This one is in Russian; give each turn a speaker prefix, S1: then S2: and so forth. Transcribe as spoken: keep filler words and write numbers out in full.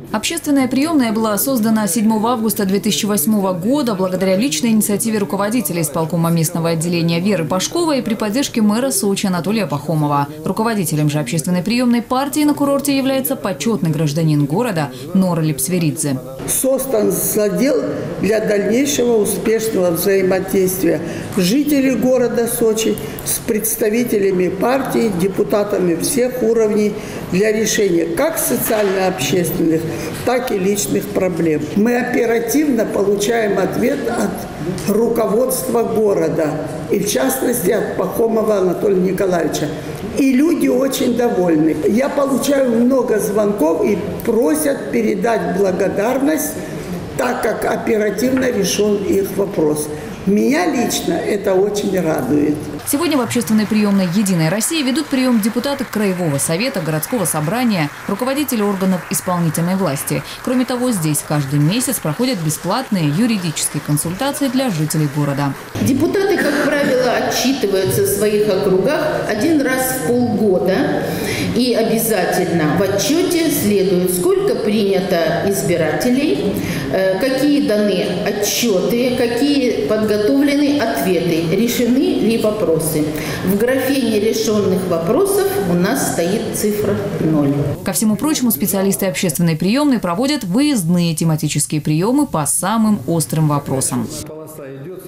S1: Общественная приемная была создана седьмого августа две тысячи восьмого года благодаря личной инициативе руководителя исполкома местного отделения Веры Пашковой и при поддержке мэра Сочи Анатолия Пахомова. Руководителем же общественной приемной партии на курорте является почетный гражданин города Нора Липсверидзе.
S2: Создан задел для дальнейшего успешного взаимодействия жителей города Сочи с представителями партии, депутатами всех уровней для решения как социально-общественных, так и личных проблем. Мы оперативно получаем ответ от руководства города, и в частности от Пахомова Анатолия Николаевича. И люди очень довольны. Я получаю много звонков и просят передать благодарность, так как оперативно решен их вопрос. Меня лично это очень радует.
S1: Сегодня в общественной приемной «Единой России» ведут прием депутаты Краевого совета, городского собрания, руководители органов исполнительной власти. Кроме того, здесь каждый месяц проходят бесплатные юридические консультации для жителей города.
S3: Депутаты, как правило, отчитываются в своих округах один раз в полгода. И обязательно в отчете следует, сколько принято избирателей, какие даны отчеты, какие подготовлены ответы, решены ли вопросы. В графе нерешенных вопросов у нас стоит цифра ноль.
S1: Ко всему прочему, специалисты общественной приемной проводят выездные тематические приемы по самым острым вопросам.